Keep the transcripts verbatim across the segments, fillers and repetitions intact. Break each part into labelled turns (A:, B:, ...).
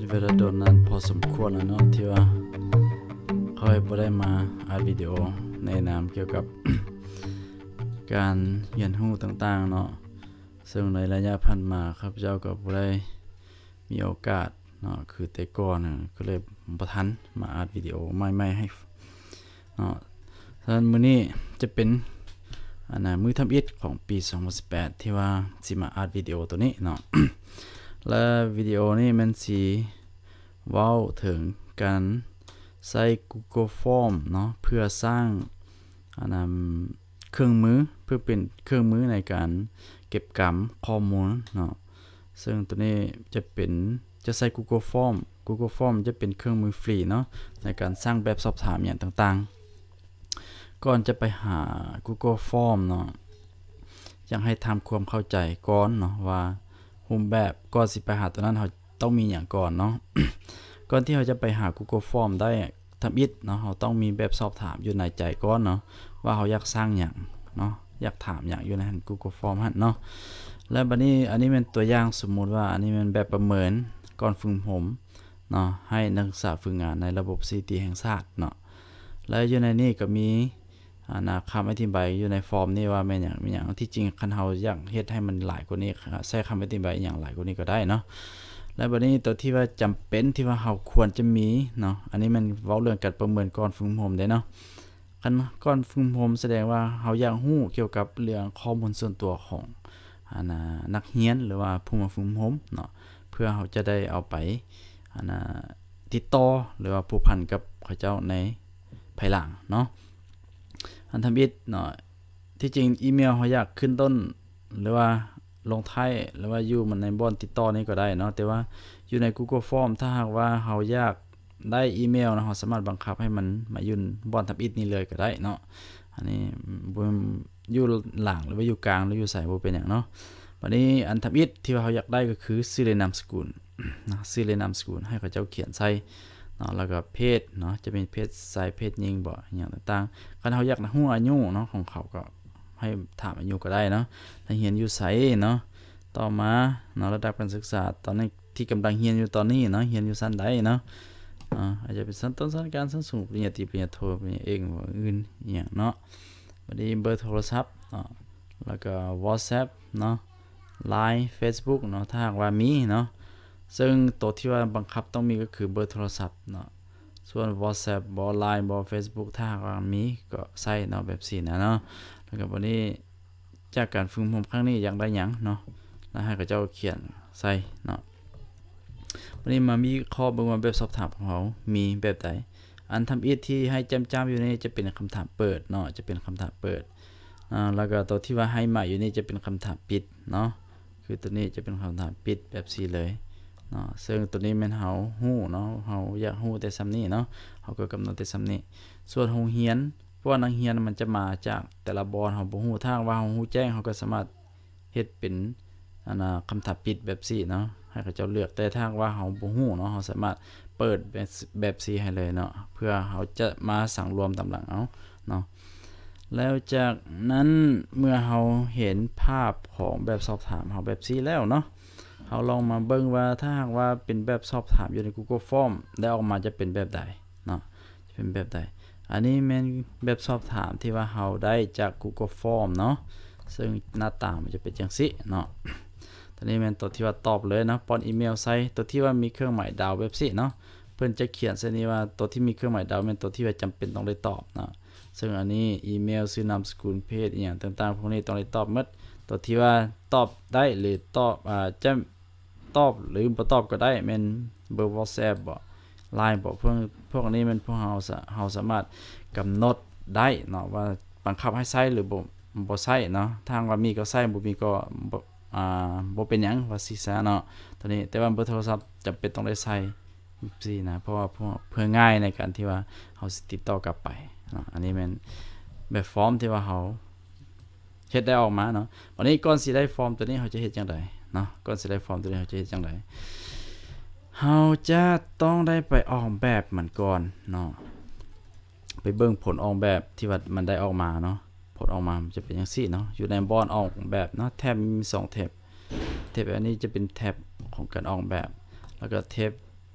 A: เวลาโดนนั้นพอสมควรแล้วเนาะที่ว่าเขาไม่ได้มาอัดวิดีโอในนามเกี่ยวกับ การเรียนรู้ต่างๆเนาะซึ่งในระยะผ่านมาครับเจ้าก็บ่ได้มีโอกาสเนาะคือแต่ก่อนน่ะก็เลยบ่ทันมาอัดวิดีโอใหม่ๆให้เนาะฉะนั้นมื้อนี้จะเป็นอันน่ะมื้อทำอิฐของปีสองพันสิบแปดที่ว่าสิมาอัดวิดีโอตัวนี้เนาะ และวิดีโอนี้มันสิเว้าถึงการใช้ Google Form เนาะเพื่อสร้างอันนั้นเครื่องมือเพื่อเป็นเครื่องมือในการเก็บกำข้อมูลเนาะซึ่งตัวนี้จะเป็นจะใช้ Google Form Google Form จะเป็นเครื่องมือฟรีเนาะในการสร้างแบบสอบถามอย่างต่างๆก่อนจะไปหา Google Form เนาะอยากให้ทำความเข้าใจก่อนเนาะว่ารูปแบบก่อนสิไปหาตัวนั้นเราต้องมีอย่างก่อนเนาะ ก่อนที่เราจะไปหา Google Form ได้ทำอิฐเนาะเราต้องมีแบบสอบถามอยู่ในใจก่อนเนาะว่าเราอยากสร้างอย่างเนาะอยากถามอย่างอยู่ใน Google Form หั่นเนาะและบัดนี้อันนี้เป็นตัวอย่างสมมุติว่าอันนี้เป็นแบบประเมินก่อนฝึกผมเนาะให้นักศึกษาฝึกงานในระบบ ซี ที แห่งชาติเนาะและอยู่ในนี้ก็มีอ่านะคำอธิบายอยู่ในฟอร์มนี้ว่าแม่นหยังแม่นหยังที่จริงคันเฮาอยากเฮ็ดให้มันหลายกว่านี้ใช้คำอธิบายอย่างหลายกว่านี้ก็ได้เนาะและบัดนี้ตัวที่ว่าจำเป็นที่ว่าเฮาควรจะมีเนาะอันนี้มันเว้าเรื่องการประเมินก่อนฝึกผมได้เนาะคันก่อนฝึกผมแสดงว่าเฮาอยากรู้เกี่ยวกับเรื่องข้อมูลส่วนตัวของอันน่ะนักเรียนหรือว่าผู้มาฝึกผมเนาะเพื่อเฮาจะได้เอาไปอันน่ะติดต่อหรือว่าผูกพันกับเขาเจ้าในภายหลังเนาะอันทำอิฐเนาะที่จริงอีเมลเฮาอยากขึ้นต้นหรือว่าลงท้ายหรือว่าอยู่มันในบ่อนติดต่อนี้ก็ได้เนาะแต่ว่าอยู่ใน Google Form ถ้าหากว่าเฮาอยากได้อีเมลเนาะเฮาสามารถบังคับให้มันมาอยู่บ่อนทำอิฐนี้เลยก็ได้เนาะอันนี้บ่อยู่หลังหรือว่าอยู่กลางหรืออยู่ไสบ่เป็นหยังเนาะบัดนี้อันทำอิฐที่ว่าเฮาอยากได้ก็คือชื่อและนามสกุลนะชื่อและนามสกุลให้เขาเจ้าเขียนใส่เนาะแล้วก็เพศเนาะจะเป็นเพศชายเพศหญิงบ่อย่างต่างๆคันเฮาอยากรู้อายุเนาะของเขาก็ให้ถามอายุก็ได้เนาะถ้าเรียนอยู่ไสเนาะต่อมาเนาะระดับการศึกษาตอนนี้ที่กำลังเรียนอยู่ตอนนี้เนาะเรียนอยู่ชั้นใดเนาะอ่าอาจจะเป็นชั้นต้นชั้นกลางชั้นสูงปริญญาตรีปริญญาโทปริญญาเอกบ่อื่นอีหยังเนาะบัดนี้เบอร์โทรศัพท์เนาะแล้วก็ WhatsApp เนาะ ไลน์ Facebook เนาะถ้าหากว่ามีเนาะซึ่งตัวที่ว่าบังคับต้องมีก็คือเบอร์โทรศัพท์เนาะส่วน WhatsApp บ่ ไลน์ บ่ Facebook ถ้าหากว่ามีก็ใช้เนาะแบบสี่นะเนาะแล้วก็บัดนี้จากการฝึกผมครั้งนี้อยากได้หยังเนาะแล้วให้เขาเจ้าเขียนใส่เนาะวันนี้มามีข้อเบิ่งว่าแบบสอบถามของเขามีแบบใดอันทำอิฐที่ให้จำๆอยู่นี่จะเป็นคำถามเปิดเนาะจะเป็นคำถามเปิดอ่าแล้วก็ตัวที่ว่าให้มาอยู่นี่จะเป็นคำถามปิดเนาะคือตัวนี้จะเป็นคำถามปิดแบบสี่เลยเนาะซึ่งตัวนี้แม่นเฮาฮู้เนาะเฮาอยากฮู้แต่ซ้ำนี้เนาะเฮาก็กำหนดแต่ซ้ำนี้ส่วนโรงเรียนเพราะว่านักเรียนมันจะมาจากแต่ละบอนเฮาบ่ฮู้ทางว่าเฮาฮู้แจ้งเฮาก็สามารถเฮ็ดเป็นอันน่ะคำถามปิดแบบสี่เนาะให้เขาเจ้าเลือกแต่ทางว่าเฮาบ่ฮู้เนาะเฮาสามารถเปิดแบบแบบสี่ให้เลยเนาะเพื่อเฮาจะมาสั่งรวมตำหลังเอาเนาะแล้วจากนั้นเมื่อเฮาเห็นภาพของแบบสอบถามเฮาแบบสี่แล้วเนาะเฮาลองมาเบิ่งว่าถ้าหากว่าเป็นแบบสอบถามอยู่ใน Google Form ได้ออกมาจะเป็นแบบใดเนาะจะเป็นแบบใดอันนี้แม่นแบบสอบถามที่ว่าเฮาได้จาก Google Form เนาะซึ่งหน้าตามันจะเป็นจังซี่เนาะตอนนี้แม่นตัวที่ว่าตอบเลยเนาะป้อนอีเมลใส่ตัวที่ว่ามีเครื่องหมายดาวแบบซี่เนาะเพิ่นจะเขียนใส่นี้ว่าตัวที่มีเครื่องหมายดาวแม่นตัวที่ว่าจำเป็นต้องได้ตอบเนาะซึ่งอันนี้อีเมลชื่อนามสกุลเพศอีหยังต่างๆพวกนี้ต้องได้ตอบหมดตัวที่ว่าตอบได้หรือตอบอ่าจะตอบหรือบ่ตอบก็ได้แม่นเบอร์ WhatsApp บ่ ไลน์ บ่พวกพวกนี้มันพวกเฮาเฮาสามารถกำหนดได้เนาะว่าบังคับให้ใช้หรือบ่บ่ใช้เนาะทางว่ามีก็ใช้บ่มีก็บ่อ่าบ่เป็นหยังว่าสิซะเนาะตัวนี้แต่ว่าเบอร์โทรศัพท์จำเป็นต้องได้ใช้ซี่นะเพราะว่าเพื่อง่ายในการที่ว่าเฮาสิติดต่อกลับไปเนาะอันนี้แม่นแบบฟอร์มที่ว่าเฮาเฮ็ดได้ออกมาเนาะวันนี้ก่อนสิได้ฟอร์มตัวนี้เฮาจะเฮ็ดจังไดเนาะก่อนสิได้ฟอร์มตัวนี้เฮาจะเฮ็ดจังไดเฮาจะต้องได้ไปออกแบบมันก่อนเนาะไปเบิ่งผลออกแบบที่ว่ามันได้ออกมาเนาะผลออกมามันจะเป็นจังซี่เนาะอยู่ในบอนออกแบบเนาะแท็บมีสองแท็บแท็บอันนี้จะเป็นแท็บของการออกแบบแล้วก็แท็บต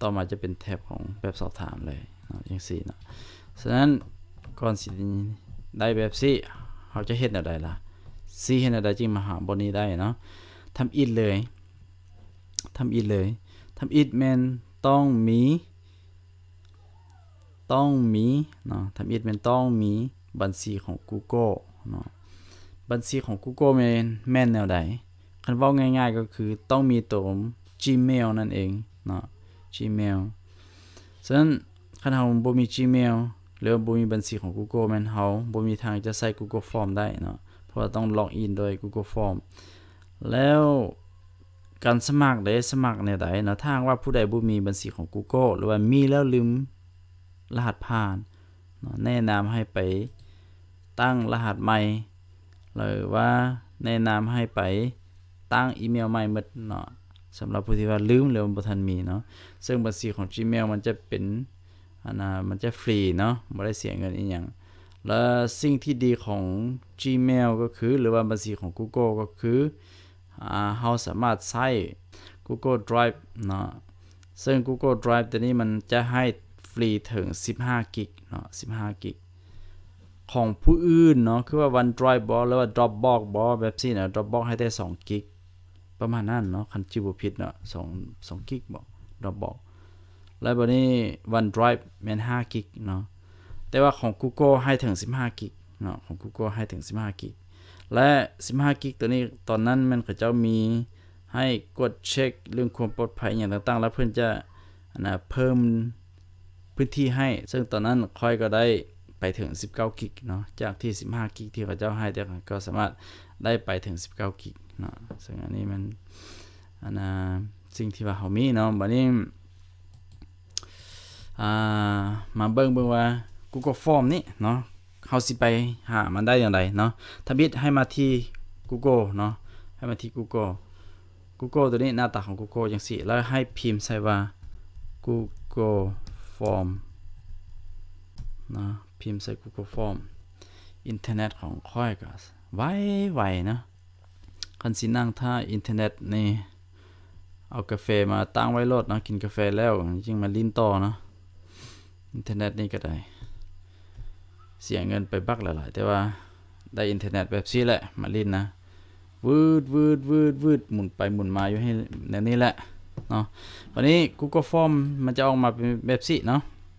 A: ต่อมาจะเป็นแท็บของแบบสอบถามเลยเนาะอย่างสี่เนาะฉะนั้นก่อนสิได้แบบสี่เขาจะเฮ็ดอะไรล่ะสี่เฮ็ดอะไรจึงมาหาบนนี้ได้เนาะทำอิดเลยทำอิดเลยทำอิดแมนต้องมีต้องมีเนาะทำอิดแมนต้องมีบัญชีของ Google เนาะบัญชีของ Google แมนแม่นแนวใดคันเว้าง่ายๆก็คือต้องมีตัว Gmail นั่นเองเนาะ Gmail ฉะนั้นคันเฮาบ่มี Gmail หรือบ่มีบัญชีของ Google แม่นเฮาบ่มีทางจะใช้ Google Form ได้เนาะเพราะว่าต้องล็อกอินโดย Google Form แล้วการสมัครได้สมัครแนวใดเนาะถ้าว่าผู้ใดบ่มีบัญชีของ Google หรือว่ามีแล้วลืมรหัสผ่านเนาะแนะนำให้ไปตั้งรหัสใหม่หรือว่าแนะนำให้ไปตั้งอีเมลใหม่หมดเนาะสำหรับผู้ที่ว่าลืมหรือบ่ทันมีเนาะซึ่งบัญชีของ Gmail มันจะเป็นอันน่ะมันจะฟรีเนาะบ่ได้เสียเงินอีหยังและสิ่งที่ดีของ Gmail ก็คือหรือว่าบัญชีของ Google ก็คืออ่าเฮาสามารถใช้ Google Drive เนาะซึ่ง Google Drive ตัวนี้มันจะให้ฟรีถึงสิบห้ากิกเนาะสิบห้ากิกของผู้อื่นเนาะคือว่า OneDrive บ่หรือว่า Dropbox บ่แบบซี่เนาะ Dropbox ให้ได้สองกิกประมาณนั้นเนาะคันจิบ่ผิดเนาะสอง สองกิกบ่ Dropbox แล้วบัดนี้ OneDrive แม่นห้ากิกเนาะแต่ว่าของ Google ให้ถึงสิบห้ากิกเนาะของ Google ให้ถึงสิบห้ากิกและสิบห้ากิกตัวนี้ตอนนั้นมันเขาเจ้ามีให้กดเช็คเรื่องความปลอดภัยอย่างต่างๆแล้วเพิ่นจะอันน่ะเพิ่มพื้นที่ให้ซึ่งตอนนั้นค่อยก็ได้ไปถึงสิบเก้ากิกเนาะจากที่สิบห้ากิกที่เขาเจ้าให้แต่ก็สามารถได้ไปถึงสิบเก้ากิกเนาะซึ่งอันนี้มันอันน่ะสิ่งที่ว่าเฮามีเนาะบัดนี้อ่ามาเบิ่งเบิ่งว่า Google Form นี่เนาะเฮาสิไปหามันได้อย่างไรเนาะถ้าบิดให้มาที่ Google เนาะให้มาที่ Google Google ตัวนี้หน้าตาของ Google จังซี่แล้วให้พิมพ์ใส่ว่า Google Form เนาะพิมพ์ใส่ Google Form อินเทอร์เน็ตของค่อยก็ไวๆเนาะคันสินั่งถ้าอินเทอร์เน็ตนี่เอากาแฟมาตั้งไว้รถเนาะกินกาแฟแล้วจริงมาลิ้นต่อเนาะอินเทอร์เน็ตนี่ก็ได้เสียเงินไปบักหลายๆแต่ว่าได้อินเทอร์เน็ตแบบซี่แหละมาลิ้นนะวืดวืดวืดวืดหมุนไปหมุนมาอยู่ให้แนวนี้แหละเนาะวันนี้ Google Form มันจะออกมาเป็นแบบซี่เนาะ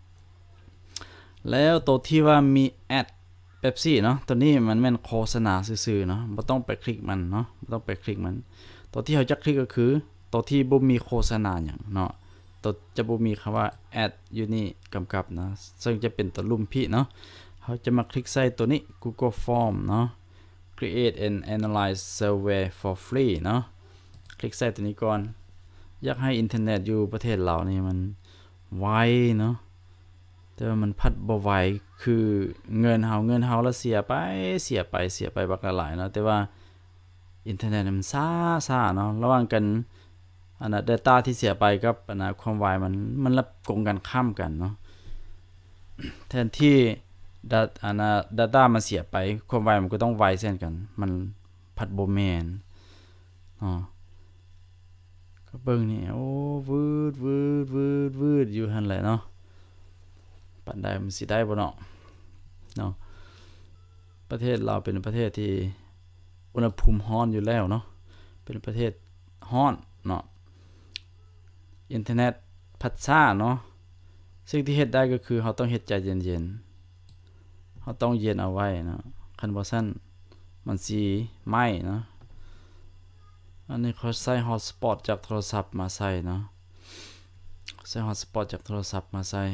A: แล้วตัวที่ว่ามีแอดแบบซี่เนาะตัวนี้มันแม่นโฆษณาซื่อๆเนาะบ่ต้องไปคลิกมันเนาะบ่ต้องไปคลิกมันตัวที่เฮาจะคลิกก็คือตัวที่บ่มีโฆษณาหยังเนาะตัวจะบ่มีคำว่าแอดอยู่นี่กำกับนะซึ่งจะเป็นตัวลุ่มพี่เนาะเฮาจะมาคลิกใส่ตัวนี้ Google Form เนาะ create and analyze survey for free เนาะคลิกใส่ตัวนี้ก่อนอยากให้อินเทอร์เน็ตอยู่ประเทศเรานี่มันไวเนาะแต่ว่ามันพัดบ่ไหวคือเงินเฮาเงินเฮาละเสียไปเสียไปเสียไปบักหลายเนาะแต่ว่าอินเทอร์เน็ตมันช้าๆเนาะระหว่างกันอันน่ะ data ที่เสียไปกับอันน่ะความไวมันมันรับกงกันข้ามกันเนาะแทนที่ดัตอันน่ะ data มันเสียไปความไวมันก็ต้องไวเช่นกันมันพัดบ่แม่นเนาะก็เบิ่งนี่โอ้วืดวืดวืดวืดอยู่หั่นแหละเนาะปานใดมันสิได้บ่เนาะเนาะประเทศเราเป็นประเทศที่อุณหภูมิร้อนอยู่แล้วเนาะเป็นประเทศร้อนเนาะอินเทอร์เน็ตพัดช้าเนาะสิ่งที่เฮ็ดได้ก็คือเราต้องเฮ็ดใจเย็นๆเราต้องเย็นเอาไว้เนาะคันบ่ซั่นมันสิไหม้เนาะอันนี้เขาใช้ hotspot จากโทรศัพท์มาใส่เนาะใช้ hotspot จากโทรศัพท์มาใส่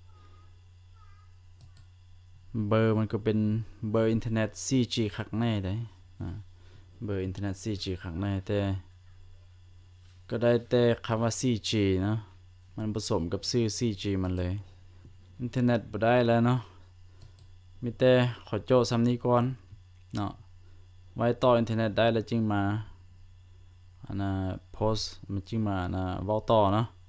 A: เบอร์มันก็เป็นเบอร์อินเทอร์เน็ต โฟร์จี คักแน่ได้อ่าเบอร์อินเทอร์เน็ต โฟร์จี คักแน่แต่ก็ได้แต่คำว่า โฟร์จี เนาะมันผสมกับชื่อ โฟร์จี มันเลยอินเทอร์เน็ตบ่ได้แล้วเนาะมีแต่ขอโจซ้ำนี้ก่อนเนาะไว้ต่ออินเทอร์เน็ตได้แล้วจึงมาอันน่ะโพสต์มันจึงมาอันน่ะเว้าต่อเนาะ